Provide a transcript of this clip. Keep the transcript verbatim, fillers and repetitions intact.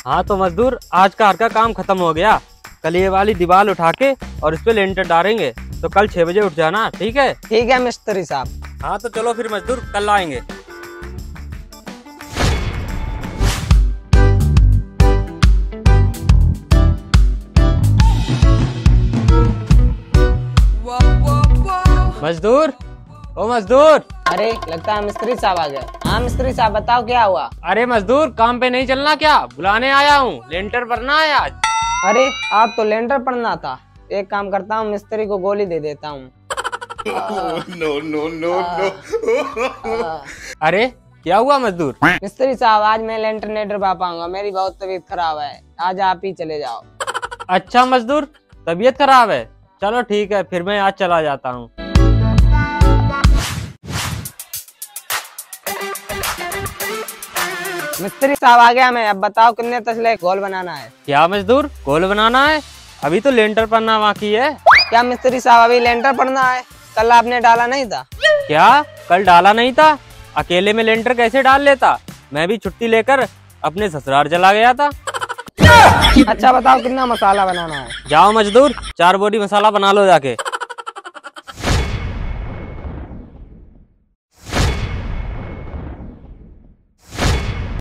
हाँ तो मजदूर, आज का हर का काम खत्म हो गया। कल ये वाली दीवार उठा के और इस पे लेंटर डालेंगे, तो कल छह बजे उठ जाना, ठीक है? ठीक है मिस्त्री साहब। हाँ तो चलो फिर मजदूर, कल आएंगे। मजदूर, ओ मजदूर। अरे लगता है मिस्त्री साहब आ गए। हाँ मिस्त्री साहब बताओ क्या हुआ। अरे मजदूर, काम पे नहीं चलना क्या? बुलाने आया हूँ, लेंटर भरना है आज। अरे आप तो लेंटर पड़ना था। एक काम करता हूँ, मिस्त्री को गोली दे देता हूँ। No no no no. अरे क्या हुआ मजदूर? मिस्त्री साहब आज मैं लेंटर नहीं डरवा पाऊंगा, मेरी बहुत तबीयत खराब है, आज आप ही चले जाओ। अच्छा मजदूर, तबीयत खराब है, चलो ठीक है, फिर मैं आज चला जाता हूँ। मिस्त्री साहब आ गया मैं, अब बताओ कितने तसले गोल बनाना है। क्या मजदूर, गोल बनाना है? अभी तो लेंटर पड़ना बाकी है। क्या मिस्त्री साहब अभी लेंटर पड़ना है? कल आपने डाला नहीं था क्या? कल डाला नहीं था? अकेले में लेंटर कैसे डाल लेता? मैं भी छुट्टी लेकर अपने ससुराल चला गया था। अच्छा बताओ कितना मसाला बनाना है। जाओ मजदूर, चार बोरी मसाला बना लो जाके।